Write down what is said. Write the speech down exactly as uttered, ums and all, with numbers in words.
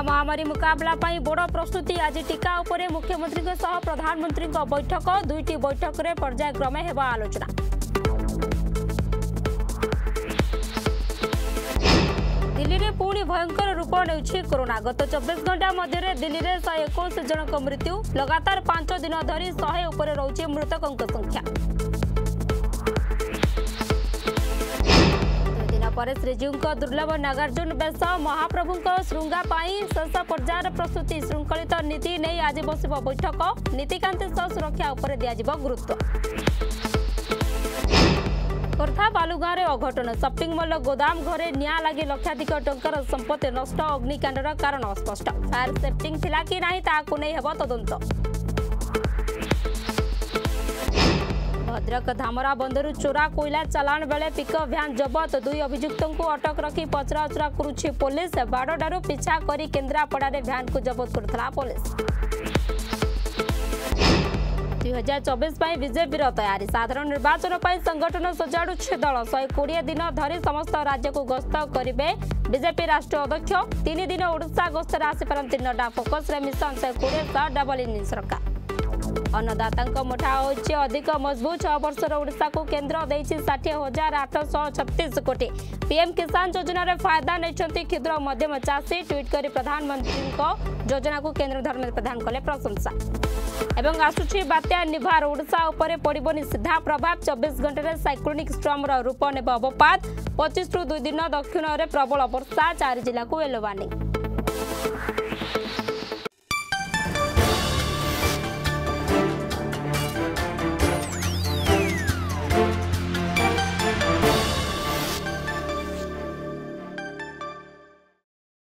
Corona महामारी मुकाबला पाई बड़ प्रस्तुति आज टीका उपरे मुख्यमंत्री के सह प्रधानमंत्री बैठक दुईटी बैठक में पर्यायक्रमे हेबा आलोचना। दिल्ली में पुणी भयंकर रूप नेउछि कोरोना। गत चौबीस घंटा मध्य दिल्ली में शहे इक्कीस जनक मृत्यु। लगातार पांच दिन धरी शहे उपरे रहुछि मृतकों संख्या। पर श्रीजीव दुर्लभ नागार्जुन बेश महाप्रभु श्रृंगा शेष पर्यायर प्रस्तुति श्रृंखलित नीति नहीं आज बस बैठक। नीतिकांति सह सुरक्षा उपर दिया गुरुत्व। खोर्धा बालुगाँ में अघटन। शपिंग मॉल गोदाम घरे निआं लगी लक्षाधिक टंकार संपत्ति नष्ट। अग्निकांडर कारण अस्पष्ट। फायर सेफ्टिंग थिला कि नहीं ताकू नहीं हेब तदंत। भद्रक धामरा बंदर चोरा कोईला चलाण बेले पिकअप भ्यान जबत। दुई अभियुक्तों को अटक रखी पचराउचरा करुछि पुलिस। बाड़डारू पिछा करी केन्द्रापड़ा भ्यान को जबत करथला पुलिस। दुई हजार चौबीस बीजेपी तैयारी। साधारण निर्वाचन पर संगठन सजाड़ुछि दल। शहे कोड़े दिन धरी समस्त राज्य को गस्त करेंगे बीजेपी राष्ट्रीय अध्यक्ष। तीन दिन ओडिशा गस्तर आसीपारती नड्डा। फोकस मिशन शहे कोड़े सह डबल इंजिन सरकार। अन्नदाता मुठा होछि अधिक मजबूत। छह वर्षर ओडिशा को केन्द्र देछि षाठी हजार आठ सौ छत्तीस कोटी। पीएम किसान योजना रे फायदा नहीं क्षुद्र मध्यम चाषी। ट्वीट कर प्रधानमंत्री योजना को केन्द्र धर्मेंद्र प्रधान कले प्रशंसा। एवं आसुछि बात्या निभार। ओडिशा उपरे पड़िबनि सीधा प्रभाव। चौबीस घंटे रे साइक्लोनिक स्ट्रम रूप नेब अवपात। पच्चीस रु दुई दिन दक्षिण में प्रबल वर्षा। चार जिला को येलो वार्निंग।